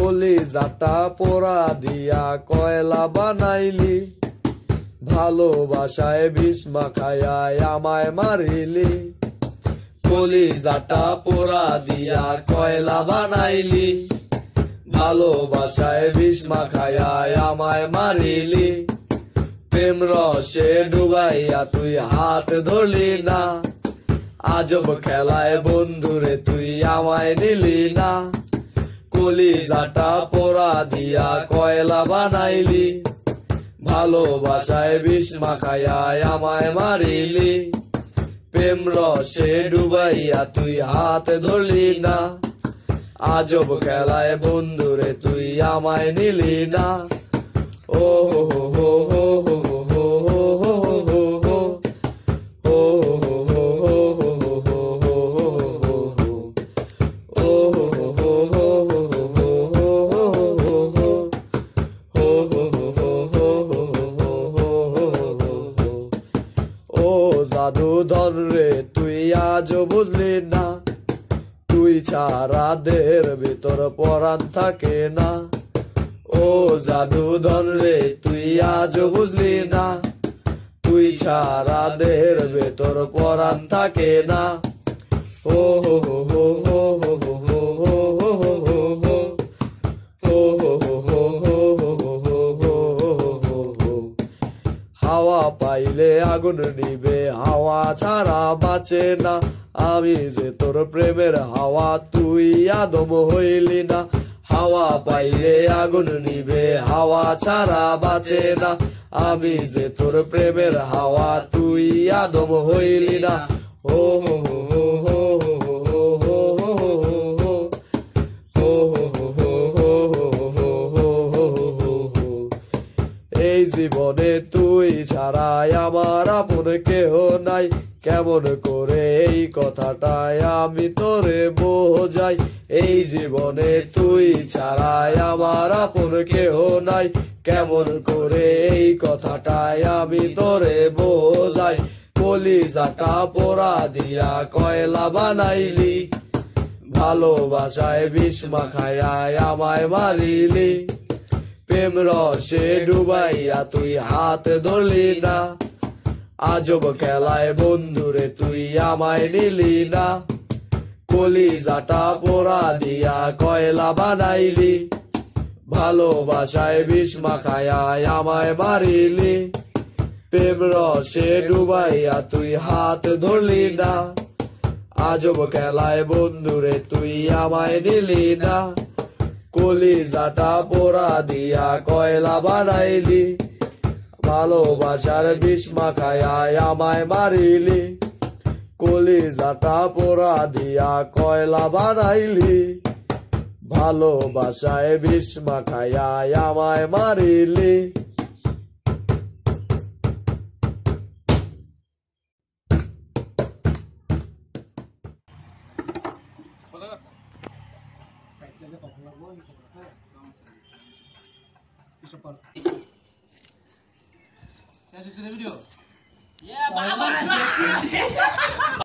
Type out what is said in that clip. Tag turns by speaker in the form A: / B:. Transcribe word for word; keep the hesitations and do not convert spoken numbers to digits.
A: কলিজাটা পোড়া দিয়া কয়লা বানাইলি, ভালোবাসায় বিষ মাখায় আমায় মারিলি। কলিজাটা পোড়া দিয়া কয়লা বানাইলি, ভালোবাসায় বিষ মাখায় আমায় মারিলি। প্রেম রসে ডুবাইয়া তুই হাত ধরলি না, আজব খেলায় বন্ধুরে তুই আমায় নিলি না। কলিজাটা পোড়া দিয়া কয়লা বানাইলি, ভালোবাসায় বিষ মাখায় আমায় মারিলি। প্রেম রসে ডুবাইয়া তুই হাত ধরলি না, আজব খেলায় বন্ধুরে তুই আমায় নিলি না। ও হো হো হো হো হো হো হো হো হো জাদুধর রে তুই আজ বুঝলি না, তুই ছাড়া দেহের ভিতর পরাণ থাকে না। ও জাদুধর রে তুই আজ বুঝলি না, তুই ছাড়া দেহের ভিতর পরাণ থাকে না। ও হো হো হো হো হো হো হো হো হো হো হো হাওয়া পাইলে আগুন নিবে, হাওয়া ছাড়া বাঁচে না। আমি যে তোর প্রেমের হাওয়া তুই আদম হইলি না। হাওয়া পাইলে আগুন নিবে, হাওয়া ছাড়া বাঁচে না। আমি যে তোর প্রেমের হাওয়া তুই আদম হইলি না। ও হো হো হো হো হো হো হো হো এই জীবনে তুই ছাড়াই আমার আপন কেহ নাই। কেমন করে এই কথাটাই আমি তোরে বোঝাই। এই জীবনে তুই ছাড়াই আমার আপন কেহ নাই। কেমন করে এই কথাটাই আমি তোরে বোঝাই। কলিজাটা পোড়া দিয়া কয়লা বানাইলি, ভালোবাসায় বিষ মাখায় আমায় মারিলি। প্রেম রসে ডুবাইয়া তুই হাত ধরলি না, আজব খেলায় বন্ধুরে তুই আমায় নিলি না। কলিজাটা পোড়া দিয়া কয়লা বানাইলি, ভালোবাসায় বিষ মাখায় আমায় মারিলি। প্রেম রসে ডুবাইয়া তুই হাত ধরলি না, আজব খেলায় বন্ধুরে তুই আমায় নিলি না। কলিজাটা পোড়া দিয়া কয়লা বানাইলি, ভালোবাসার বিষ মাখায় আমায় মারিলি। কলিজাটা পোড়া দিয়া কয়লা বানাইলি, ভালোবাসায় বিষ মাখায় আমায় মারিলি।
B: Saya di video. Ya, Bapak.